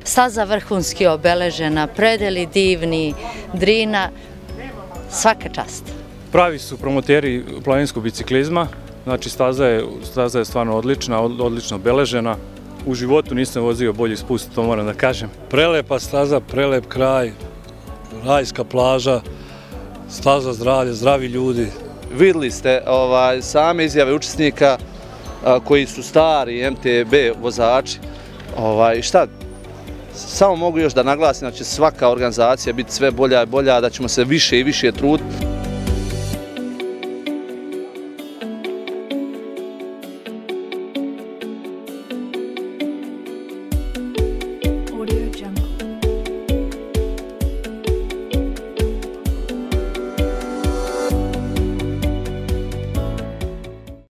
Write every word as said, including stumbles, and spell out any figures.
staza vrhunski obeležena, predeli divni, Drina, svaka čast. Pravi su promoteri planinskog biciklizma, znači staza je, staza je stvarno odlična, odlično obeležena. U životu nisam vozio bolji spust, to moram da kažem. Prelepa staza, prelep kraj, rajska plaža, staza zdravlja, zdravi ljudi. Vidjeli ste ovaj, same izjave učesnika a, koji su stari M T B vozači. Ovaj, šta? Samo mogu još da naglasim da će svaka organizacija biti sve bolja i bolja, da ćemo se više i više truditi. Audio Jungle.